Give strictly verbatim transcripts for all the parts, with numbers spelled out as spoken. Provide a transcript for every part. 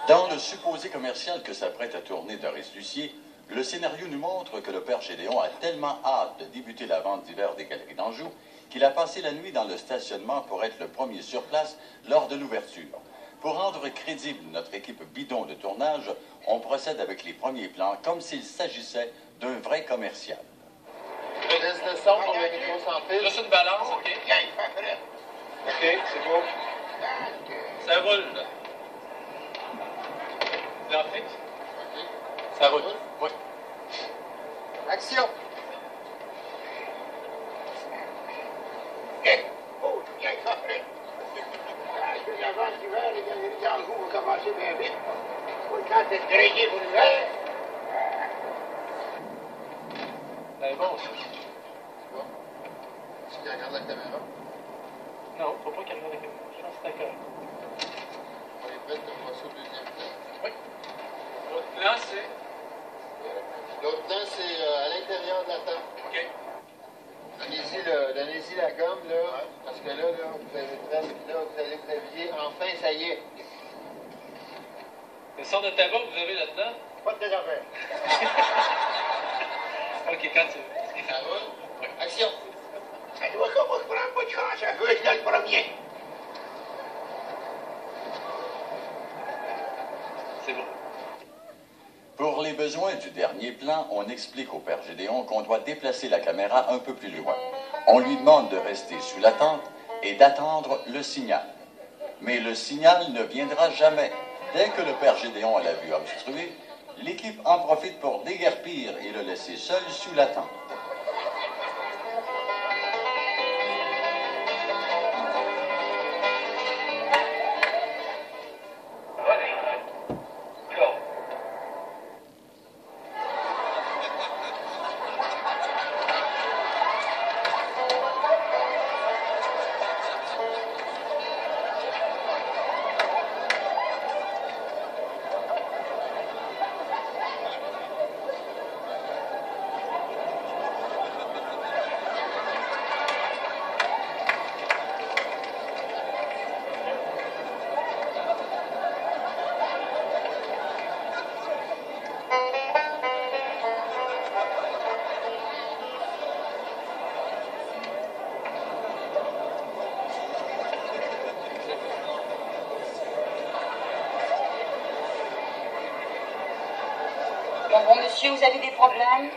Dans le supposé commercial que s'apprête à tourner Doris Lucier, le scénario nous montre que le père Gédéon a tellement hâte de débuter la vente d'hiver des Galeries d'Anjou qu'il a passé la nuit dans le stationnement pour être le premier sur place lors de l'ouverture. Pour rendre crédible notre équipe bidon de tournage, on procède avec les premiers plans comme s'il s'agissait d'un vrai commercial. Laisse le son pour le micro sans fil. Juste une balance, OK? OK, c'est beau. Ça roule, là. Là, fixe? OK. Ça roule. Oui. Action! Oh, bien coffré. La vente d'hiver, les Galeries d'Anjou vont commencer bien vite. Pas le temps d'être grillé pour l'hiver. C'est bon, ça. C'est bon. Est-ce qu'il regarde la caméra? Non, faut pas qu'elle regarde la caméra. Je pense que c'est d'accord. On est prêt pour passer au deuxième plan. Oui. L'autre plan, c'est... L'autre plan, c'est euh, à l'intérieur de la tente. OK. Donnez-y le- donnez-y la gomme, là, parce que là, là, vous avez presque, là, vous allez vous habiller. Enfin, ça y est. Le sort de tabac que vous avez là-dedans? Pas de désaffaire. OK, quand tu veux. Ça roule? Oui. Action! Ça doit comme on se prend pas de chance, ça veut être dans le premier. C'est bon. Pour les besoins du dernier plan, on explique au père Gédéon qu'on doit déplacer la caméra un peu plus loin. On lui demande de rester sous la tente et d'attendre le signal. Mais le signal ne viendra jamais. Dès que le père Gédéon l'a vu obstrué, l'équipe en profite pour déguerpir et le laisser seul sous la tente. Bon, bon, monsieur, vous avez des problèmes?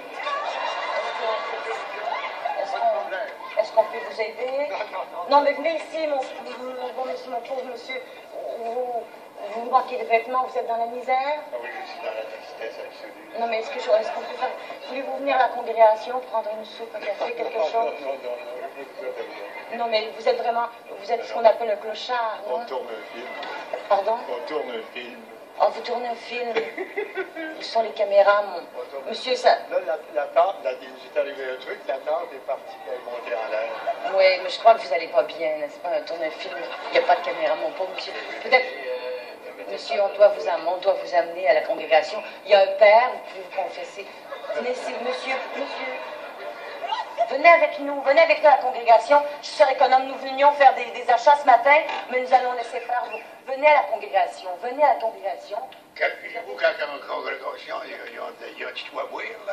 Est-ce qu'on est-ce qu'on peut vous aider? Non, non, non. Non, mais venez ici, mon, mon bon monsieur, mon pauvre monsieur. Vous, vous manquez de vêtements, vous êtes dans la misère? Ah oui, je suis dans la tristesse absolue. Non, mais est-ce que je- est-ce qu'on peut faire... Voulez-vous venir à la congrégation, prendre une soupe, un café, quelque Non, chose? non, non, non, je ne veux rien. Non, mais vous êtes vraiment... Vous êtes ce qu'on appelle un clochard, On non? tourne un film. Pardon? On tourne un film. Oh, vous tournez un film. Où sont les caméras, mon... On tourne- Monsieur, ça... Là, la, la tente, là, il est arrivé un truc, la tente est partie, elle est montée en l'air. Oui, mais je crois que vous allez pas bien, n'est-ce pas? Tourner un film, il n'y a pas de caméra, mon pauvre monsieur. Peut-être... Monsieur, on doit, vous amener, on doit vous amener à la congrégation. Il y a un père, vous pouvez vous confesser. Venez ici, monsieur, monsieur. Venez avec nous, venez avec nous à la congrégation. Je suis économe, nous venions faire des, des achats ce matin, mais nous allons laisser faire. Venez à la congrégation, venez à la congrégation. Calculez-vous quand comme une congrégation, il y a, il y a, il y a un petit toit à boire, là.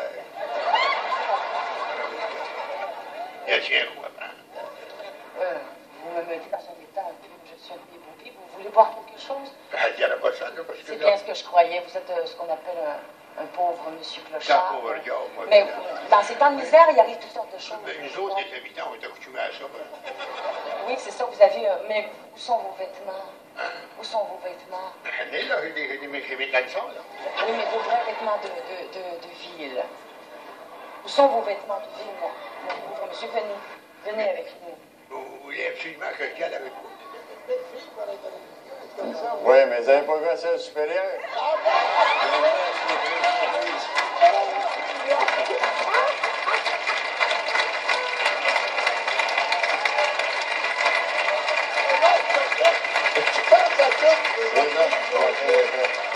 Il y a tiens quoi prendre. Euh, vous me mettez dans un état un peu, je suis un peu ébouillée. Vous voulez boire quelque chose? Il n'y en a pas ça, là, parce que C'est là, bien ce que je croyais. Vous êtes euh, ce qu'on appelle un, un pauvre monsieur clochard. Dans pauvre gars, moi, Mais là. dans ces temps de misère, il arrive toutes sortes de choses. ben, nous autres, les habitants, on est accoutumés à ça. Ben. Oui, c'est ça, vous avez... euh, mais où sont vos vêtements? Où sont vos vêtements? J'en ai, là, j'ai des, j'ai des, mes- j'ai mes caleçons, là. Oui, mais vos vrais vêtements de, de, de, de ville. Où sont vos vêtements de ville, mon, mon pauvre monsieur? Venez, venez avec nous. Vous voulez absolument que je vienne avec vous. Oui, mais vous n'avez pas vu à celle supérieure? C'est ça.